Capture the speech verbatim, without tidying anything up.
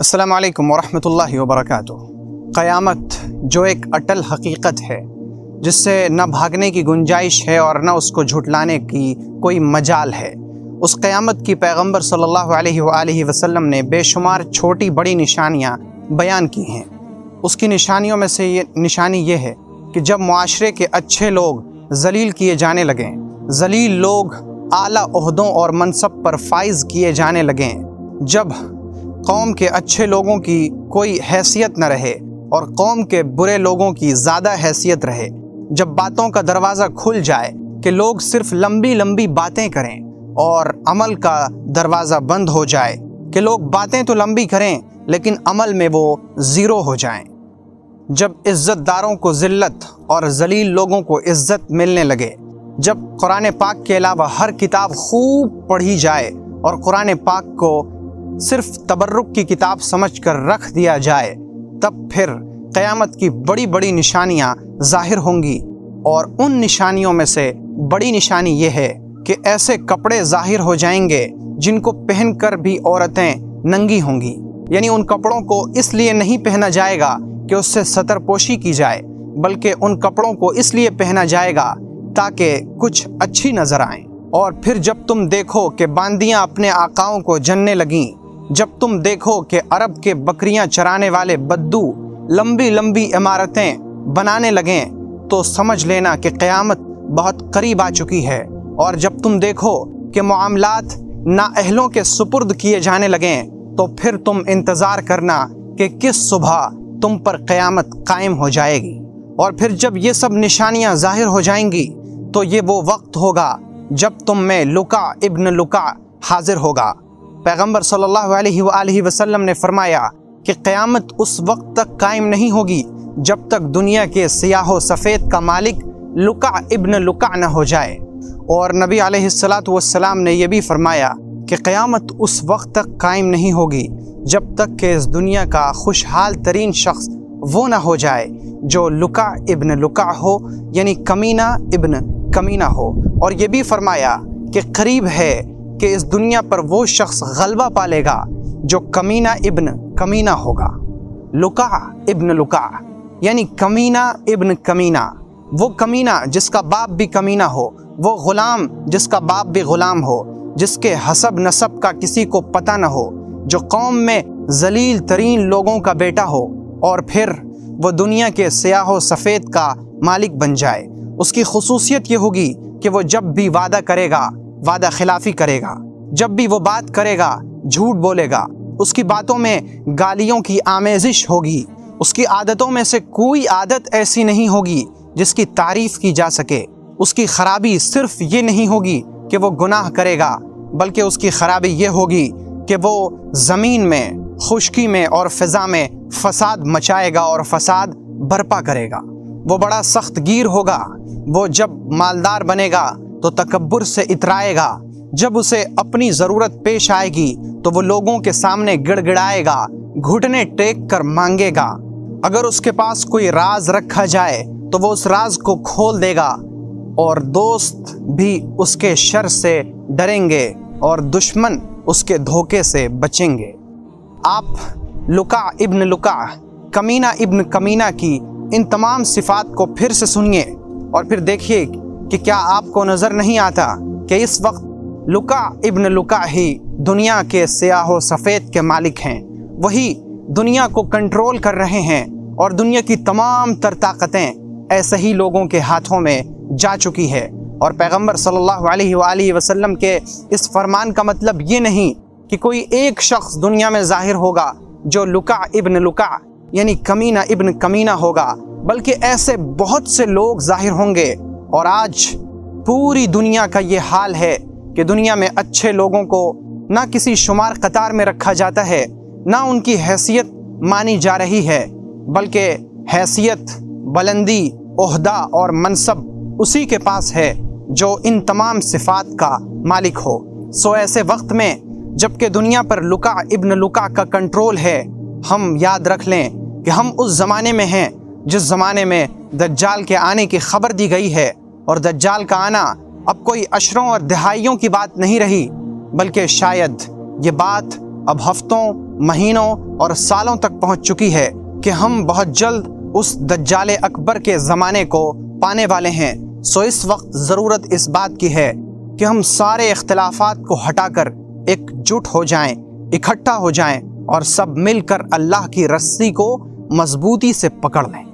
السلام علیکم ورحمۃ اللہ وبرکاتہ۔ قیامت جو ایک اٹل حقیقت ہے جس سے نہ بھاگنے کی گنجائش ہے اور نہ اس کو جھٹلانے کی کوئی مجال ہے، اس قیامت کی پیغمبر صلی اللہ علیہ وآلہ وسلم نے بے شمار چھوٹی بڑی نشانیاں بیان کی ہیں۔ اس کی نشانیوں میں سے یہ نشانی یہ ہے کہ جب معاشرے کے اچھے لوگ ذلیل کیے جانے لگیں، ذلیل لوگ اعلیٰ عہدوں اور منصب پر فائز کیے جانے لگیں، جب قوم کے اچھے لوگوں کی کوئی حیثیت نہ رہے اور قوم کے برے لوگوں کی زیادہ حیثیت رہے، جب باتوں کا دروازہ کھل جائے کہ لوگ صرف لمبی لمبی باتیں کریں اور عمل کا دروازہ بند ہو جائے کہ لوگ باتیں تو لمبی کریں لیکن عمل میں وہ زیرو ہو جائیں، جب عزت داروں کو ذلت اور ذلیل لوگوں کو عزت ملنے لگے، جب قرآن پاک کے علاوہ ہر کتاب خوب پڑھی جائے اور قرآن پاک کو صرف تبرک کی کتاب سمجھ کر رکھ دیا جائے، تب پھر قیامت کی بڑی بڑی نشانیاں ظاہر ہوں گی۔ اور ان نشانیوں میں سے بڑی نشانی یہ ہے کہ ایسے کپڑے ظاہر ہو جائیں گے جن کو پہن کر بھی عورتیں ننگی ہوں گی، یعنی ان کپڑوں کو اس لیے نہیں پہنا جائے گا کہ اس سے ستر پوشی کی جائے، بلکہ ان کپڑوں کو اس لیے پہنا جائے گا تاکہ کچھ اچھی نظر آئیں۔ اور پھر جب تم دیکھو کہ باندیاں اپنے آقاؤں کو جننے لگیں، جب تم دیکھو کہ عرب کے بکریاں چرانے والے بدو لمبی لمبی عمارتیں بنانے لگیں، تو سمجھ لینا کہ قیامت بہت قریب آ چکی ہے۔ اور جب تم دیکھو کہ معاملات نااہلوں کے سپرد کیے جانے لگیں، تو پھر تم انتظار کرنا کہ کس صبح تم پر قیامت قائم ہو جائے گی۔ اور پھر جب یہ سب نشانیاں ظاہر ہو جائیں گی تو یہ وہ وقت ہوگا جب تم میں لکا ابن لکا حاضر ہوگا۔ پیغمبر صلی اللہ علیہ وآلہ وسلم نے فرمایا کہ قیامت اس وقت تک قائم نہیں ہوگی جب تک دنیا کے سیاہ و سفید کا مالک لکا ابن لکا نہ ہو جائے۔ اور نبی علیہ الصلاۃ والسلام نے یہ بھی فرمایا کہ قیامت اس وقت تک قائم نہیں ہوگی جب تک کہ اس دنیا کا خوشحال ترین شخص وہ نہ ہو جائے جو لکا ابن لکا ہو، یعنی کمینہ ابن کمینہ ہو۔ اور یہ بھی فرمایا کہ قریب ہے کہ اس دنیا پر وہ شخص غلبہ پالے گا جو کمینہ ابن کمینہ ہوگا۔ لکا ابن لکا یعنی کمینہ ابن کمینہ، وہ کمینہ جس کا باپ بھی کمینہ ہو، وہ غلام جس کا باپ بھی غلام ہو، جس کے حسب نسب کا کسی کو پتہ نہ ہو، جو قوم میں ذلیل ترین لوگوں کا بیٹا ہو، اور پھر وہ دنیا کے سیاہ و سفید کا مالک بن جائے۔ اس کی خصوصیت یہ ہوگی کہ وہ جب بھی وعدہ کرے گا وعدہ خلافی کرے گا، جب بھی وہ بات کرے گا جھوٹ بولے گا، اس کی باتوں میں گالیوں کی آمیزش ہوگی، اس کی عادتوں میں سے کوئی عادت ایسی نہیں ہوگی جس کی تعریف کی جا سکے۔ اس کی خرابی صرف یہ نہیں ہوگی کہ وہ گناہ کرے گا، بلکہ اس کی خرابی یہ ہوگی کہ وہ زمین میں خشکی میں اور فضا میں فساد مچائے گا اور فساد برپا کرے گا۔ وہ بڑا سخت گیر ہوگا، وہ جب مالدار بنے گا تو تکبر سے اترائے گا، جب اسے اپنی ضرورت پیش آئے گی تو وہ لوگوں کے سامنے گڑ گڑائے گا، گھٹنے ٹیک کر مانگے گا۔ اگر اس کے پاس کوئی راز رکھا جائے تو وہ اس راز کو کھول دے گا، اور دوست بھی اس کے شر سے ڈریں گے اور دشمن اس کے دھوکے سے بچیں گے۔ آپ لکا ابن لکا، کمینہ ابن کمینہ کی ان تمام صفات کو پھر سے سنیے اور پھر دیکھیے کہ کیا آپ کو نظر نہیں آتا کہ اس وقت لکا ابن لکا ہی دنیا کے سیاہ و سفید کے مالک ہیں، وہی دنیا کو کنٹرول کر رہے ہیں، اور دنیا کی تمام تر طاقتیں ایسے ہی لوگوں کے ہاتھوں میں جا چکی ہے۔ اور پیغمبر صلی اللہ علیہ وآلہ وسلم کے اس فرمان کا مطلب یہ نہیں کہ کوئی ایک شخص دنیا میں ظاہر ہوگا جو لکا ابن لکا یعنی کمینہ ابن کمینہ ہوگا، بلکہ ایسے بہت سے لوگ ظاہر ہوں گے۔ اور آج پوری دنیا کا یہ حال ہے کہ دنیا میں اچھے لوگوں کو نہ کسی شمار قطار میں رکھا جاتا ہے، نہ ان کی حیثیت مانی جا رہی ہے، بلکہ حیثیت، بلندی، عہدہ اور منصب اسی کے پاس ہے جو ان تمام صفات کا مالک ہو۔ سو ایسے وقت میں جب کہ دنیا پر لکا ابن لکا کا کنٹرول ہے، ہم یاد رکھ لیں کہ ہم اس زمانے میں ہیں جس زمانے میں دجال کے آنے کی خبر دی گئی ہے، اور دجال کا آنا اب کوئی عشروں اور دہائیوں کی بات نہیں رہی، بلکہ شاید یہ بات اب ہفتوں، مہینوں اور سالوں تک پہنچ چکی ہے کہ ہم بہت جلد اس دجال اکبر کے زمانے کو پانے والے ہیں۔ سو اس وقت ضرورت اس بات کی ہے کہ ہم سارے اختلافات کو ہٹا کر ایک جٹ ہو جائیں، اکٹھا ہو جائیں اور سب مل کر اللہ کی رسی کو مضبوطی سے پکڑ لیں۔